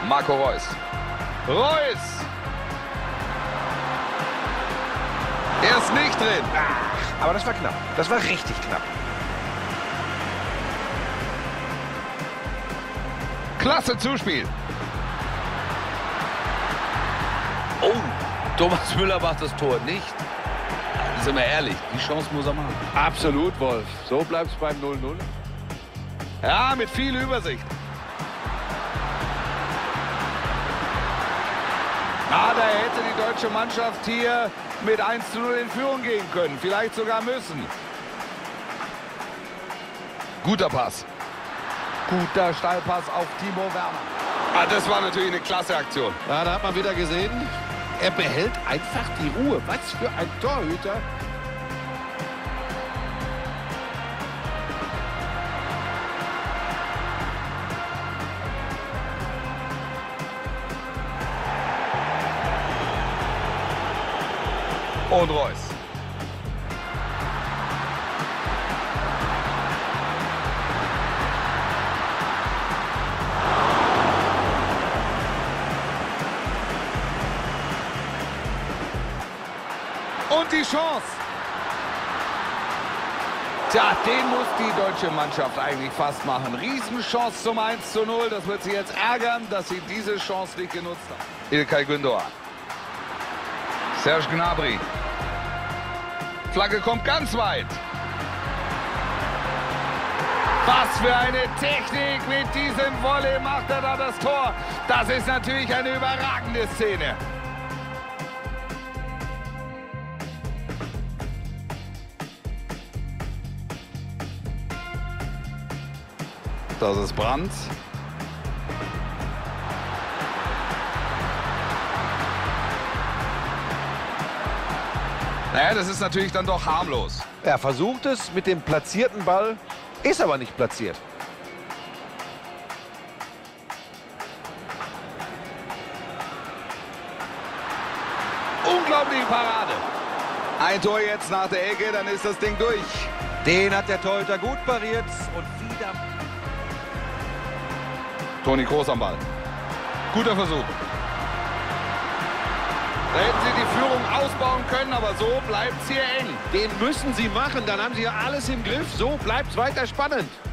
Marco Reus. Reus! Er ist nicht drin. Ach, aber das war knapp. Das war richtig knapp. Klasse Zuspiel. Oh, Thomas Müller macht das Tor nicht. Sind wir ehrlich, die Chance muss er machen. Absolut, Wolf. So bleibt es beim 0-0. Ja, mit viel Übersicht. Da hätte die deutsche Mannschaft hier mit 1:0 in Führung gehen können. Vielleicht sogar müssen. Guter Pass. Guter Steilpass auf Timo Werner. Das war natürlich eine klasse Aktion. Ja, da hat man wieder gesehen, er behält einfach die Ruhe. Was für ein Torhüter. Und Reus. Und die Chance. Tja, den muss die deutsche Mannschaft eigentlich fast machen. Riesenchance zum 1:0. Das wird sie jetzt ärgern, dass sie diese Chance nicht genutzt haben. İlkay Gündoğan. Serge Gnabry. Flagge kommt ganz weit. Was für eine Technik. Mit diesem Volley macht er da das Tor. Das ist natürlich eine überragende Szene. Das ist Brandt. Naja, das ist natürlich dann doch harmlos. Er versucht es mit dem platzierten Ball, ist aber nicht platziert. Unglaubliche Parade. Ein Tor jetzt nach der Ecke, dann ist das Ding durch. Den hat der Torhüter gut pariert und wieder. Toni Kroos am Ball. Guter Versuch. Da hätten sie die Führung ausbauen können, aber so bleibt es hier eng. Den müssen sie machen, dann haben sie ja alles im Griff. So bleibt es weiter spannend.